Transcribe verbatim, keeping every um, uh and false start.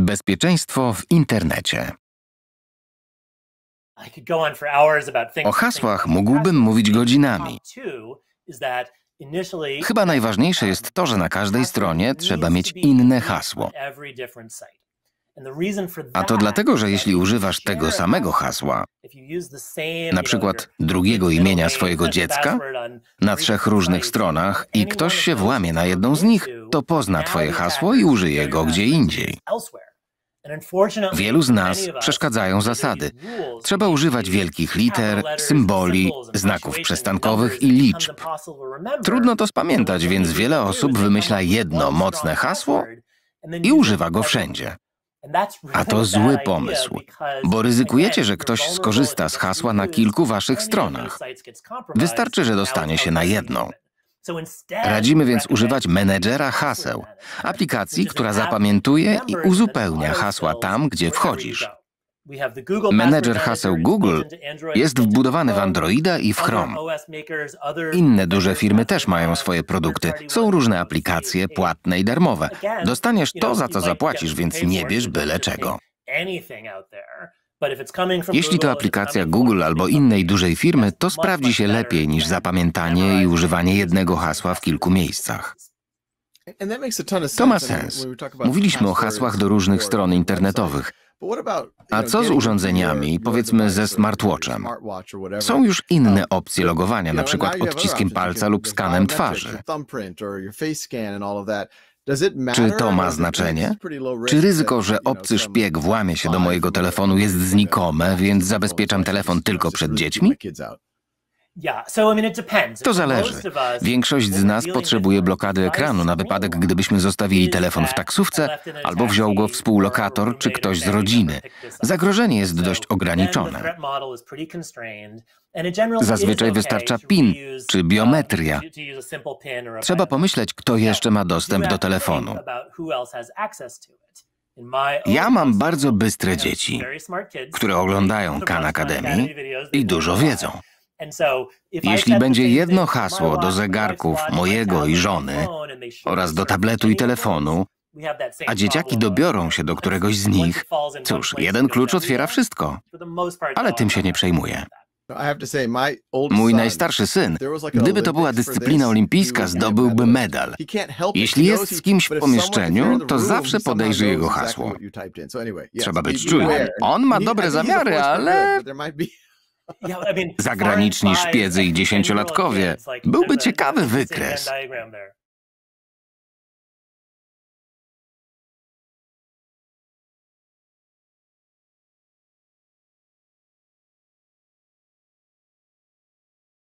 Bezpieczeństwo w internecie. O hasłach mógłbym mówić godzinami. Chyba najważniejsze jest to, że na każdej stronie trzeba mieć inne hasło. A to dlatego, że jeśli używasz tego samego hasła, na przykład drugiego imienia swojego dziecka, na trzech różnych stronach i ktoś się włamie na jedną z nich, to pozna twoje hasło i użyje go gdzie indziej. Wielu z nas przeszkadzają zasady. Trzeba używać wielkich liter, symboli, znaków przestankowych i liczb. Trudno to spamiętać, więc wiele osób wymyśla jedno mocne hasło i używa go wszędzie. A to zły pomysł, bo ryzykujecie, że ktoś skorzysta z hasła na kilku waszych stronach. Wystarczy, że dostanie się na jedną. Radzimy więc używać menedżera haseł, aplikacji, która zapamiętuje i uzupełnia hasła tam, gdzie wchodzisz. Menedżer haseł Google jest wbudowany w Androida i w Chrome. Inne duże firmy też mają swoje produkty. Są różne aplikacje, płatne i darmowe. Dostaniesz to, za co zapłacisz, więc nie bierz byle czego. Jeśli to aplikacja Google albo innej dużej firmy, to sprawdzi się lepiej niż zapamiętanie i używanie jednego hasła w kilku miejscach. To ma sens. Mówiliśmy o hasłach do różnych stron internetowych. A co z urządzeniami, powiedzmy ze smartwatchem? Są już inne opcje logowania, na przykład odciskiem palca lub skanem twarzy. Czy to ma znaczenie? Czy ryzyko, że obcy szpieg włamie się do mojego telefonu jest znikome, więc zabezpieczam telefon tylko przed dziećmi? To zależy. Większość z nas potrzebuje blokady ekranu na wypadek, gdybyśmy zostawili telefon w taksówce albo wziął go współlokator czy ktoś z rodziny. Zagrożenie jest dość ograniczone. Zazwyczaj wystarcza PIN czy biometria. Trzeba pomyśleć, kto jeszcze ma dostęp do telefonu. Ja mam bardzo bystre dzieci, które oglądają Khan Academy i dużo wiedzą. Jeśli będzie jedno hasło do zegarków mojego i żony oraz do tabletu i telefonu, a dzieciaki dobiorą się do któregoś z nich, cóż, jeden klucz otwiera wszystko, ale tym się nie przejmuję. Mój najstarszy syn, gdyby to była dyscyplina olimpijska, zdobyłby medal. Jeśli jest z kimś w pomieszczeniu, to zawsze podejrzy jego hasło. Trzeba być czujnym. On ma dobre zamiary, ale... Zagraniczni szpiedzy i dziesięciolatkowie. Byłby ciekawy wykres.